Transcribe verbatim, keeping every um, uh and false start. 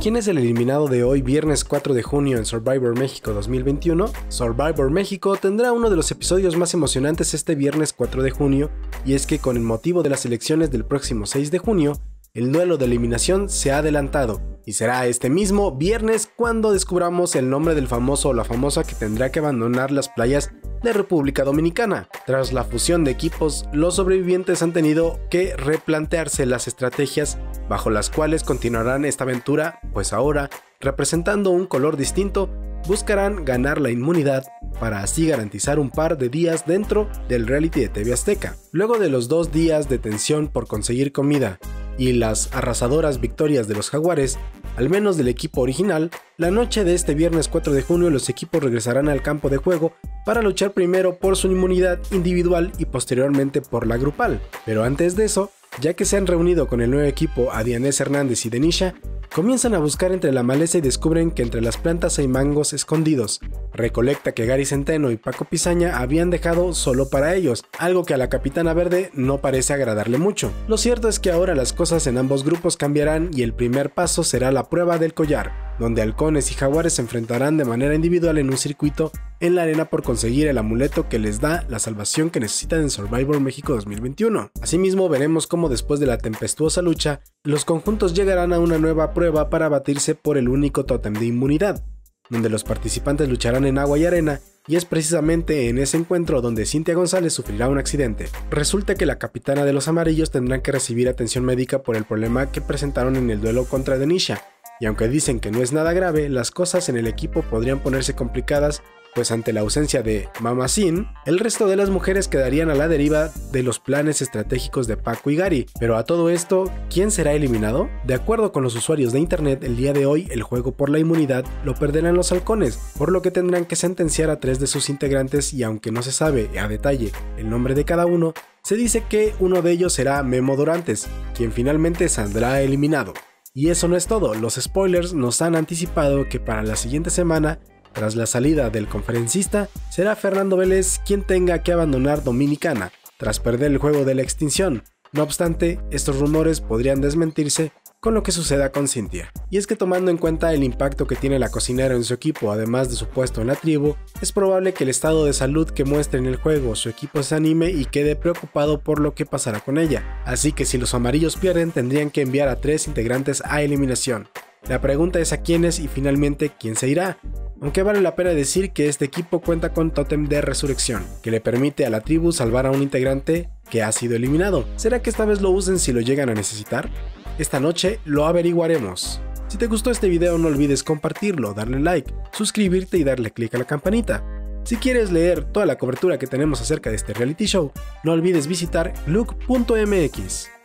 ¿Quién es el eliminado de hoy, viernes cuatro de junio en Survivor México dos mil veintiuno? Survivor México tendrá uno de los episodios más emocionantes este viernes cuatro de junio, y es que con el motivo de las elecciones del próximo seis de junio, el duelo de eliminación se ha adelantado, y será este mismo viernes cuando descubramos el nombre del famoso o la famosa que tendrá que abandonar las playas de República Dominicana. Tras la fusión de equipos, los sobrevivientes han tenido que replantearse las estrategias bajo las cuales continuarán esta aventura, pues ahora, representando un color distinto, buscarán ganar la inmunidad para así garantizar un par de días dentro del reality de T V Azteca. Luego de los dos días de tensión por conseguir comida y las arrasadoras victorias de los Jaguares, al menos del equipo original, la noche de este viernes cuatro de junio los equipos regresarán al campo de juego para luchar primero por su inmunidad individual y posteriormente por la grupal. Pero antes de eso, ya que se han reunido con el nuevo equipo Adianés Hernández y Denisha, comienzan a buscar entre la maleza y descubren que entre las plantas hay mangos escondidos, recolecta que Gary Centeno y Paco Pizaña habían dejado solo para ellos, algo que a la Capitana Verde no parece agradarle mucho. Lo cierto es que ahora las cosas en ambos grupos cambiarán y el primer paso será la prueba del collar, donde halcones y jaguares se enfrentarán de manera individual en un circuito en la arena por conseguir el amuleto que les da la salvación que necesitan en Survivor México dos mil veintiuno. Asimismo, veremos cómo después de la tempestuosa lucha, los conjuntos llegarán a una nueva prueba para batirse por el único tótem de inmunidad, donde los participantes lucharán en agua y arena, y es precisamente en ese encuentro donde Cintia González sufrirá un accidente. Resulta que la capitana de los amarillos tendrán que recibir atención médica por el problema que presentaron en el duelo contra Denisha, y aunque dicen que no es nada grave, las cosas en el equipo podrían ponerse complicadas, pues ante la ausencia de Mamacín, el resto de las mujeres quedarían a la deriva de los planes estratégicos de Paco y Gary. Pero a todo esto, ¿quién será eliminado? De acuerdo con los usuarios de internet, el día de hoy el juego por la inmunidad lo perderán los halcones, por lo que tendrán que sentenciar a tres de sus integrantes, y aunque no se sabe a detalle el nombre de cada uno, se dice que uno de ellos será Memo Dorantes, quien finalmente saldrá eliminado. Y eso no es todo, los spoilers nos han anticipado que para la siguiente semana, tras la salida del conferencista, será Fernando Vélez quien tenga que abandonar Dominicana, tras perder el juego de la extinción. No obstante, estos rumores podrían desmentirse con lo que suceda con Cintia. Y es que tomando en cuenta el impacto que tiene la cocinera en su equipo, además de su puesto en la tribu, es probable que el estado de salud que muestre en el juego su equipo se anime y quede preocupado por lo que pasará con ella. Así que si los amarillos pierden, tendrían que enviar a tres integrantes a eliminación. La pregunta es a quiénes y finalmente quién se irá. Aunque vale la pena decir que este equipo cuenta con tótem de resurrección, que le permite a la tribu salvar a un integrante que ha sido eliminado. ¿Será que esta vez lo usen si lo llegan a necesitar? Esta noche lo averiguaremos. Si te gustó este video no olvides compartirlo, darle like, suscribirte y darle click a la campanita. Si quieres leer toda la cobertura que tenemos acerca de este reality show, no olvides visitar look punto m x.